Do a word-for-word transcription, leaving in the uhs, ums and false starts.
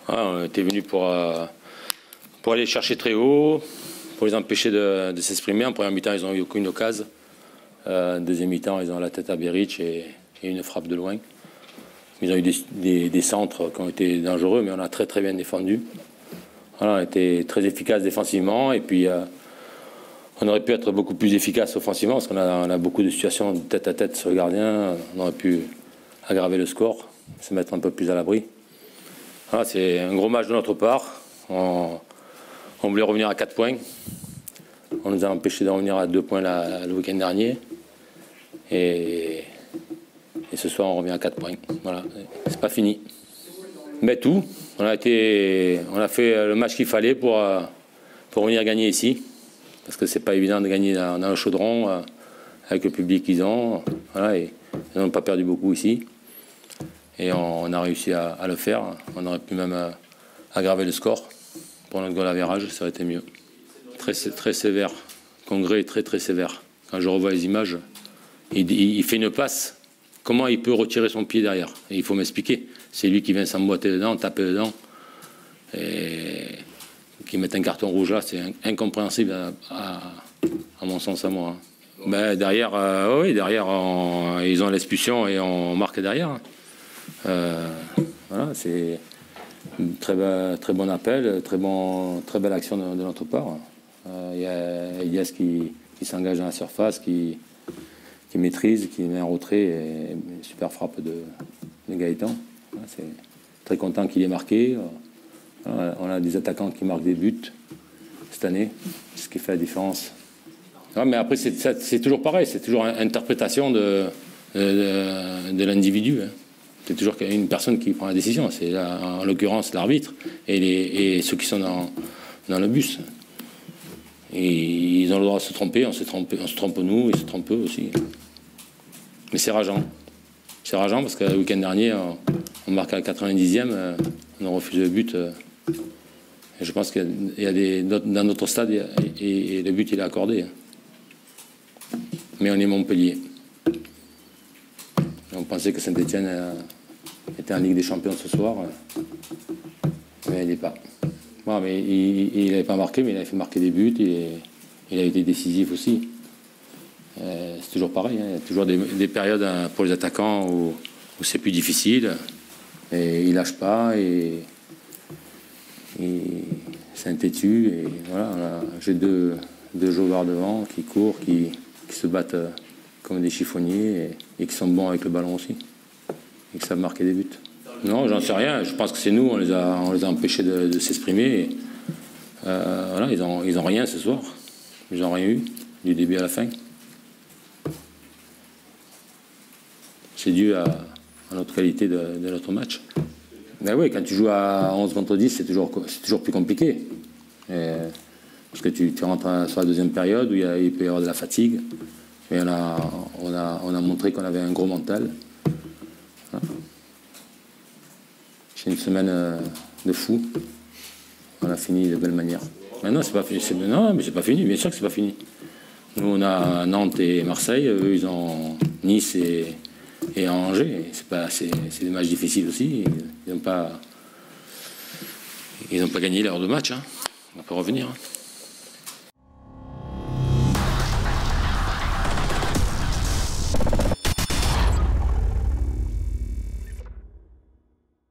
Ah, on était venus pour, euh, pour aller chercher très haut, pour les empêcher de, de s'exprimer. En première mi-temps, ils n'ont eu aucune occasion. Euh, deuxième mi-temps, ils ont la tête à Beric et, et une frappe de loin. Ils ont eu des, des, des centres qui ont été dangereux, mais on a très très bien défendu. Voilà, on a été très efficace défensivement et puis euh, on aurait pu être beaucoup plus efficace offensivement parce qu'on a, on a beaucoup de situations de tête à tête sur le gardien. On aurait pu aggraver le score, se mettre un peu plus à l'abri. Voilà, c'est un gros match de notre part. On, on voulait revenir à quatre points. On nous a empêché de revenir à deux points la, le week-end dernier. Et, et ce soir, on revient à quatre points. Voilà, c'est pas fini. Mais tout, on a, été, on a fait le match qu'il fallait pour, pour venir gagner ici. Parce que c'est pas évident de gagner dans, dans le chaudron avec le public qu'ils ont. Voilà, et ils n'ont pas perdu beaucoup ici. Et on, on a réussi à, à le faire. On aurait pu même euh, aggraver le score. Pour notre goal average, ça aurait été mieux. Très, très sévère. Congrès est très très sévère. Quand je revois les images, il, il, il fait une passe. Comment il peut retirer son pied derrière? Et il faut m'expliquer. C'est lui qui vient s'emboîter dedans, taper dedans. Et qui met un carton rouge là, c'est incompréhensible à, à, à mon sens à moi. Ben, derrière, euh, oui, derrière on, ils ont l'expulsion et on marque derrière. Euh, voilà, c'est un très, très bon appel, très, bon, très belle action de, de notre part. Euh, il y a Elias qui, qui s'engage dans la surface, qui, qui maîtrise, qui met un retrait et une super frappe de, de Gaëtan. Voilà, c'est très content qu'il ait marqué. Voilà, on a des attaquants qui marquent des buts cette année, ce qui fait la différence. Ouais, mais après, c'est toujours pareil, c'est toujours une interprétation de, de, de l'individu. Hein. C'est toujours une personne qui prend la décision. C'est en l'occurrence l'arbitre et, et ceux qui sont dans, dans le bus. Et ils ont le droit de se tromper, on se trompe, on se trompe nous, ils se trompent eux aussi. Mais c'est rageant. C'est rageant parce que le week-end dernier, on, on marque à la quatre-vingt-dixième, on refuse le but. Et je pense qu'il y a des, dans notre stade, et, et le but il est accordé. Mais on est Montpellier. On pensait que Saint-Etienne était en Ligue des Champions ce soir, mais il n'est pas. Bon, mais il n'avait pas marqué, mais il avait fait marquer des buts et il a été décisif aussi. Euh, c'est toujours pareil, hein. Il y a toujours des, des périodes pour les attaquants où, où c'est plus difficile. Et il lâche pas et, et c'est un têtu. Et voilà, j'ai deux, deux joueurs devant qui courent, qui, qui se battent comme des chiffonniers et, et qui sont bons avec le ballon aussi. Et qui savent marquer des buts. Non, j'en sais rien. Je pense que c'est nous, on les a, on les a empêchés de, de s'exprimer. Euh, voilà, ils n'ont ils ont rien ce soir. Ils n'ont rien eu, du début à la fin. C'est dû à, à notre qualité de, de notre match. Mais oui, quand tu joues à onze contre dix, c'est toujours, toujours plus compliqué. Et, parce que tu, tu rentres sur la deuxième période où il, y a, il peut y avoir de la fatigue. Mais on a, on a, on a montré qu'on avait un gros mental. Voilà. C'est une semaine de fou. On a fini de belle manière. Mais non, c'est pas fini. Non, mais c'est pas fini. Bien sûr que c'est pas fini. Nous, on a Nantes et Marseille. Eux, ils ont Nice et, et Angers. C'est des matchs difficiles aussi. Ils n'ont pas, ils n'ont pas gagné l'heure de match. Hein. On peut revenir. Hein.